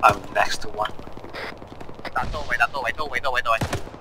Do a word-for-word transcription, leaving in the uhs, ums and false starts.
I'm next to one. 打到位，打到位，到位，到位，到位。